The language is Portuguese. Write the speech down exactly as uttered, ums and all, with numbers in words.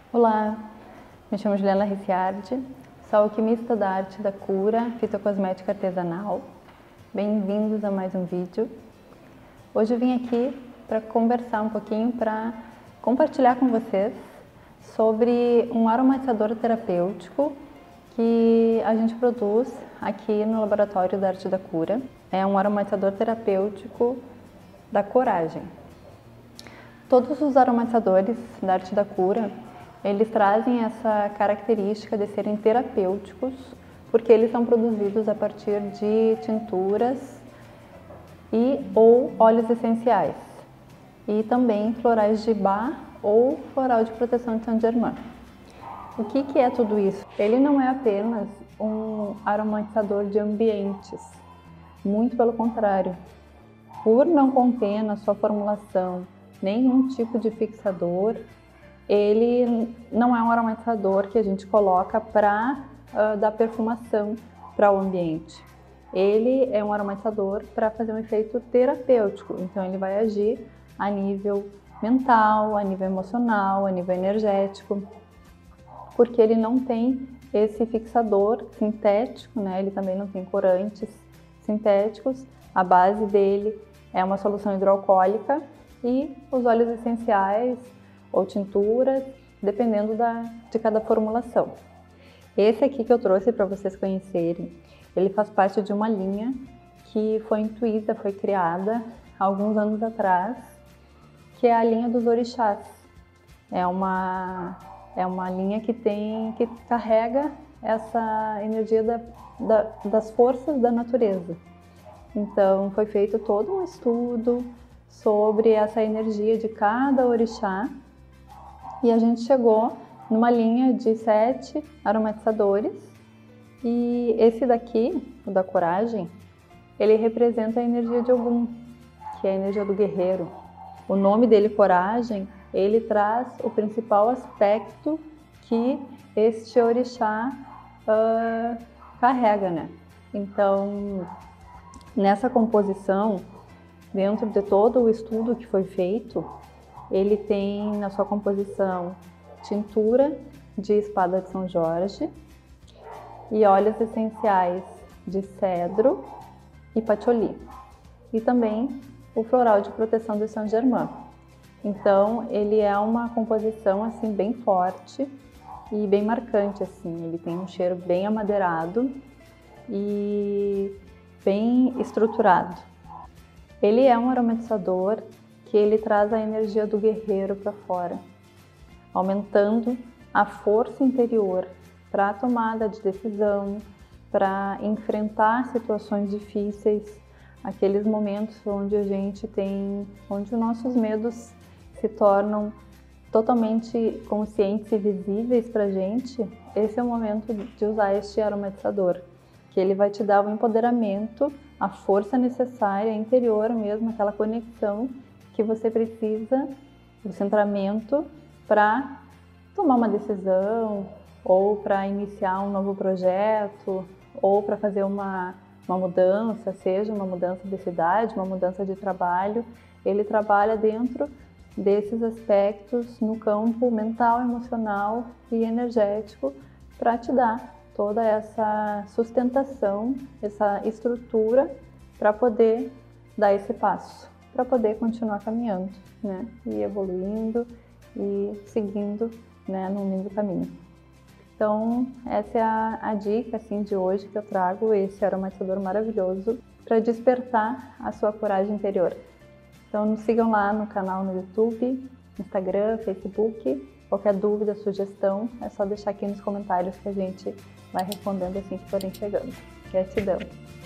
Olá, me chamo Juliana Ricciardi, sou alquimista da arte da cura, fitocosmética artesanal. Bem-vindos a mais um vídeo. Hoje eu vim aqui para conversar um pouquinho, para compartilhar com vocês sobre um aromatizador terapêutico que a gente produz aqui no Laboratório da Arte da Cura. É um aromatizador terapêutico da coragem. Todos os aromatizadores da Arte da Cura, eles trazem essa característica de serem terapêuticos, porque eles são produzidos a partir de tinturas e ou óleos essenciais, e também florais de Bach ou floral de proteção de Saint-Germain. O que, que é tudo isso? Ele não é apenas um aromatizador de ambientes, muito pelo contrário. Por não conter na sua formulação nenhum tipo de fixador, ele não é um aromatizador que a gente coloca para uh, dar perfumação para o ambiente. Ele é um aromatizador para fazer um efeito terapêutico, então ele vai agir a nível mental, a nível emocional, a nível energético, porque ele não tem esse fixador sintético, né? Ele também não tem corantes sintéticos. A base dele é uma solução hidroalcoólica e os óleos essenciais ou tinturas, dependendo da, de cada formulação. Esse aqui que eu trouxe para vocês conhecerem, ele faz parte de uma linha que foi intuída, foi criada há alguns anos atrás, que é a linha dos orixás. É uma, é uma linha que, tem, que carrega essa energia da, da, das forças da natureza. Então foi feito todo um estudo sobre essa energia de cada orixá, e a gente chegou numa linha de sete aromatizadores, e esse daqui, o da coragem, ele representa a energia de Ogum, que é a energia do guerreiro. O nome dele, coragem, ele traz o principal aspecto que este orixá uh, carrega, né? Então, nessa composição, dentro de todo o estudo que foi feito, ele tem na sua composição tintura de espada de São Jorge e óleos essenciais de cedro e patchouli, e também o floral de proteção de Saint-Germain. Então ele é uma composição assim bem forte e bem marcante, assim. Ele tem um cheiro bem amadeirado e bem estruturado. Ele é um aromatizador que ele traz a energia do guerreiro para fora, aumentando a força interior para a tomada de decisão, para enfrentar situações difíceis, aqueles momentos onde a gente tem, onde os nossos medos se tornam totalmente conscientes e visíveis para a gente. Esse é o momento de usar este aromatizador, que ele vai te dar o empoderamento, a força necessária interior mesmo, aquela conexão que você precisa, o centramento para tomar uma decisão, ou para iniciar um novo projeto, ou para fazer uma, uma mudança, seja uma mudança de cidade, uma mudança de trabalho. Ele trabalha dentro desses aspectos no campo mental, emocional e energético para te dar toda essa sustentação, essa estrutura para poder dar esse passo, para poder continuar caminhando, né? E evoluindo e seguindo, né, num lindo caminho. Então, essa é a, a dica assim, de hoje que eu trago, esse aromatizador maravilhoso para despertar a sua coragem interior. Então, nos sigam lá no canal no YouTube, Instagram, Facebook. Qualquer dúvida, sugestão, é só deixar aqui nos comentários que a gente vai respondendo assim que forem chegando. Gratidão!